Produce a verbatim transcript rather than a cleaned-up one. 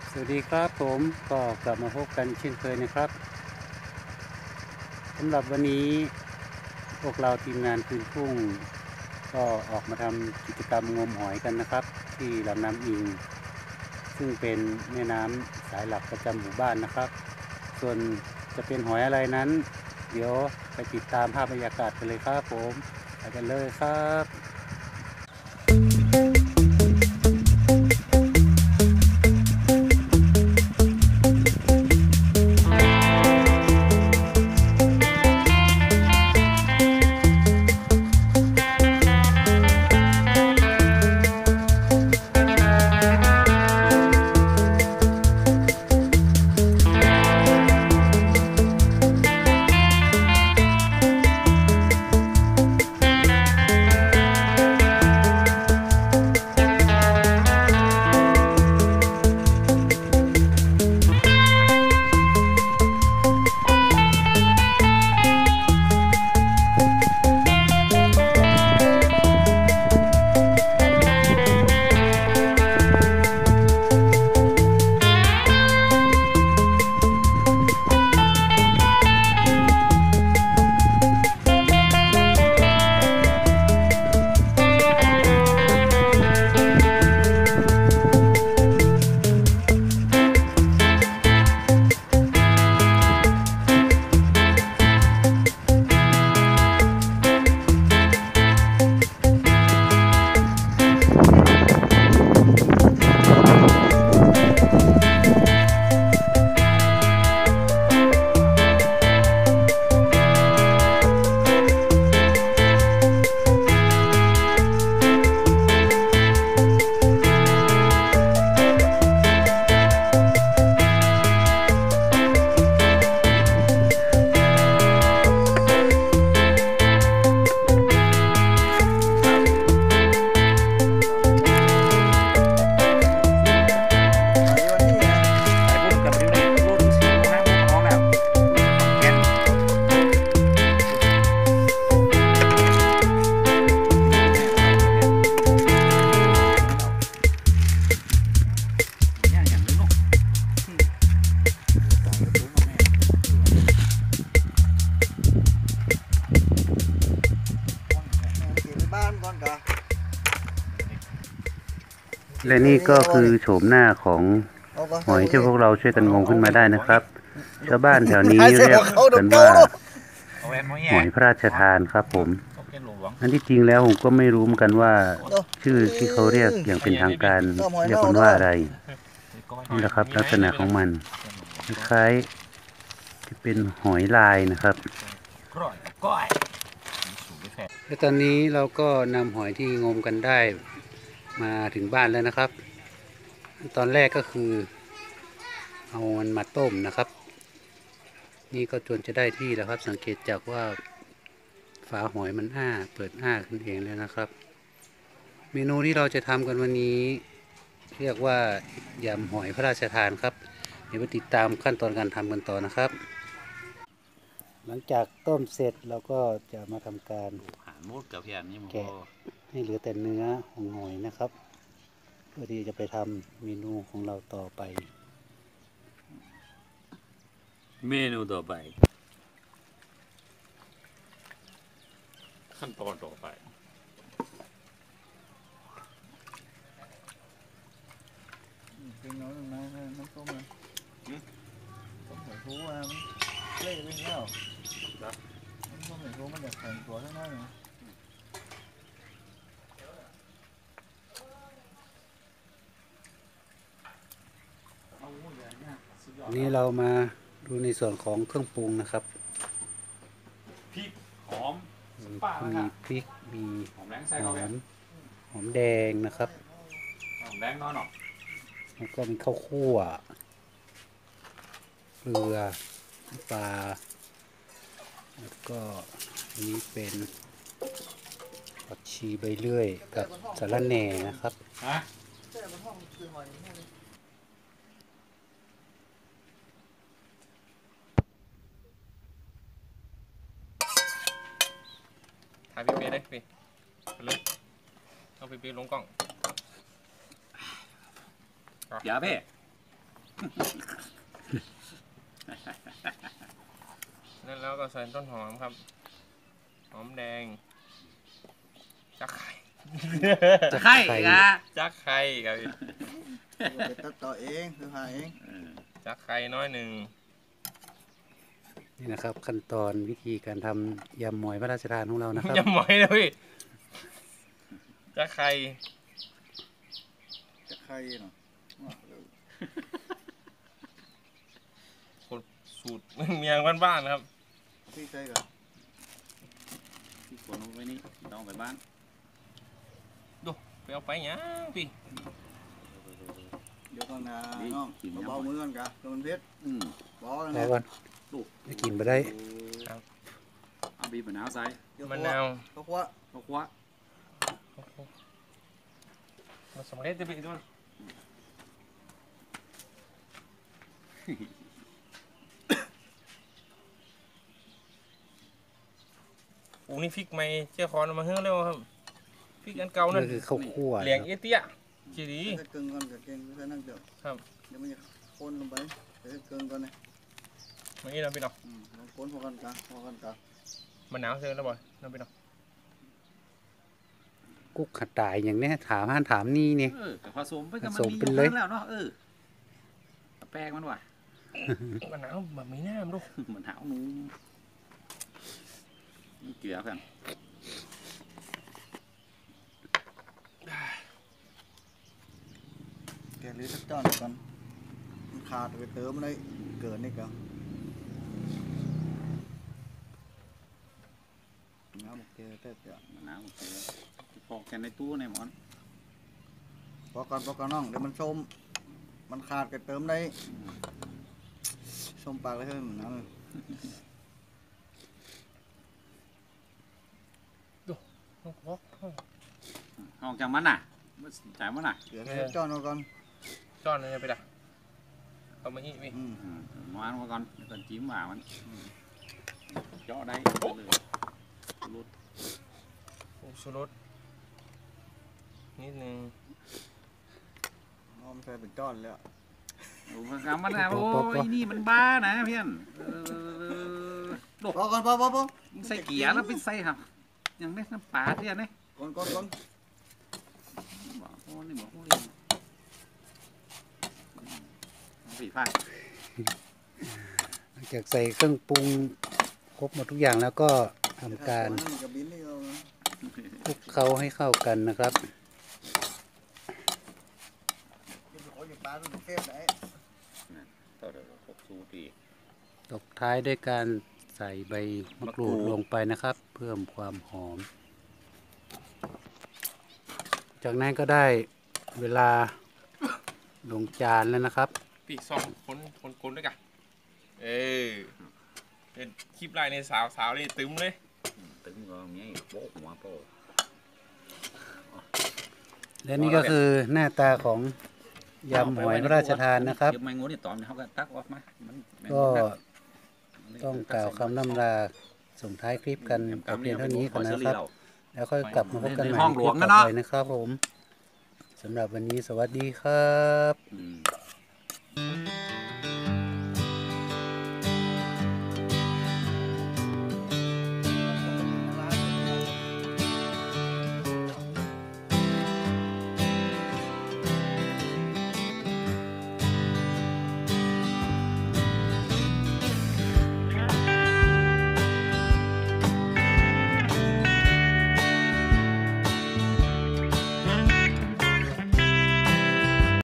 สวัสดีครับผมก็กลับมาพบกันเช่นเคยนะครับสำหรับวันนี้พวกเราทีมงานคืนทุ่งก็ออกมาทำกิจกรรมงมหอยกันนะครับที่ลำน้ำอิงซึ่งเป็นแม่น้ำสายหลักประจำหมู่บ้านนะครับส่วนจะเป็นหอยอะไรนั้นเดี๋ยวไปติดตามภาพบรรยากาศกันเลยครับผมไปกันเลยครับและนี่ก็คือโฉมหน้าของหอยที่พวกเราช่วยกันงมขึ้นมาได้นะครับชาวบ้านแถวนี้เรียกกันว่าหอยพระราชทานครับผมอันที่จริงแล้วผมก็ไม่รู้เหมือนกันว่าชื่อที่เขาเรียกอย่างเป็นทางการเรียกมันว่าอะไรนี่แหละครับลักษณะของมันคล้ายๆที่เป็นหอยลายนะครับและตอนนี้เราก็นำหอยที่งมกันได้มาถึงบ้านแล้วนะครับตอนแรกก็คือเอามันมาต้มนะครับนี่ก็จนจะได้ที่แล้วครับสังเกตจากว่าฝาหอยมันอ้าเปิดอ้าขึ้นเองแล้วนะครับเมนูที่เราจะทำกันวันนี้เรียกว่ายำหอยพระราชทานครับเดี๋ยวไปติดตามขั้นตอนการทำกันต่อนะครับหลังจากต้มเสร็จเราก็จะมาทำการแกะให้เหลือแต่เนื้อของหอยนะครับเพื่อที่จะไปทำเมนูของเราต่อไปเมนูต่อไปขั้นตอนต่อไปเป็นน้องนะน้ำต้มนะต้มหอยฟูอ่ะเละไปแล้วน้ำต้มหอยฟูมันจะแข็งตัวทั้งนั้นเลยนี่เรามาดูในส่วนของเครื่องปรุงนะครับพริกหอมมีพริกมีหอมหอมหอมแดงนะครับหอมแดงน้อยหน่อยแล้วก็มีข้าวคั่วเกลือปลาแล้วก็อันนี้เป็นผักชีใบเลื่อยกับสะระแหน่นะครับถ่ายพี่เป้ได้พี่เลยเอาพี่เป้ลงกล้องอย่าเป้นั่นแล้วก็ใส่ต้นหอมครับหอมแดงจักไข่จะไข่กะจักไข่ครับไปตัดต่อเองคือหาเองจักไข่น้อยหนึ่งนี่นะครับ ขั้นตอนวิธีการทำยำหมอยพระราชทานของเรานะครับยำหมอยเลยพี่จักไข่จะใครเนาะคนสูตรเมียงบ้านๆนะครับพี่ใช่กับที่ฝนลงไปนี่ต้องไปบ้านไปเอาไปยังพี่เดี๋ยวก่อนนะน้องเบาๆมือก่อนกะโดนเพชรอืมบอลแล้นะวก่อนจะกินไปได้เอาบีบมะนาวใส่มะนาวเขาคว้าเอาคว้ามาสำเร็จจะพี่ด้วยโอ้นี่ฟิกไม่เจ้าคอนเอามาเฮ้อเร็วครับฟิกอันเก่านั่นี่นคือข้าวคั่วเหลียงเอเตี้ยจีดีจะเกินก่อนจะเก่งแค่นั่งเดียวครับเดี๋ยวมันจะคนลงไปเดี๋ยวเกินก่อนนะมานี่นะพี่น้องอืมลองคนพอกันกะพอกันกะมะนาวเจอแล้วบ่อยนะพี่น้องกุ๊กขัดตายอย่างเนี้ยถามห้านถามนี่เนี่ยเออผสมไปกับผมันสมมีไปอยู่เลยแล้วเนาะเออแป้งมันว่ะมะนาวแบบมีน้ำดูเหมือนหาวหนูนี่เกลือเพื่อนแกหรือสักจอนก่อนมันขาดไปเติมเลยเกินนี่กะน้ำโอเคเต็มเดียวมะนาวเกลือปอกกันในตู้ในหมอนพอก่อนพอก่อนน้องเดี๋ยวมันชมมันขาดไปเติมได้ชมปากเลยเฮ้ยน้ำโอ้โหห้องจังมันน่ะมันจ่ายมันน่ะเดี๋ยวให้จอนเอาก่อนจอนเลยไปละเอามาอีกพี่อืมอืมหวานมาก่อนแล้วก็จิ้มหวานมันอืมเจาะได้เลยรุดโอ้ชูรสนิดนึงน้องใส่เป็นจอนแล้วโอ้ยกำมันน่ะโอ้ยนี่มันบ้านะเพื่อนเออโดดพอก่อนพอพอพอมึงใส่เกียร์แล้วไปใส่ครับอย่างนี้น้ำปลาเนี่ยนี่ก่อนก่อนก่อนบอกโอ้นี่บอกโอ้ยสีฟ้าหลังจากใส่เครื่องปรุงครบหมดทุกอย่างแล้วก็ทำการกับบินนี่เอานะคลุกเคล้าให้เข้ากันนะครับกินโอ้ยปลาเป็นเฟสไหนต่อเดี๋ยวหกสูตีตกท้ายด้วยการใส่ใบมะกรูดลงไปนะครับ เพิ่มความหอม จากนั้นก็ได้เวลาลงจานแล้วนะครับพี่ซองคนคนคนด้วยกันเออเป็นคลิปไลน์ในสาวสาวนี่ตึมเลยตึงก็มีโป๊ะหัวโป๊ะและนี่ก็คือหน้าตาของยำหอยพระราชทานนะครับเดี๋ยวไม่งูนี่ตอนเขาก็ตักออกมามันก็ต้องกล่าวคำล่ำลาส่งท้ายคลิปกันแต่เพียงเท่านี้ก่อนนะครับ แล้วค่อยกลับมาพบกันใหม่ในคลิปต่อไปนะครับผมสำหรับวันนี้สวัสดีครับอืม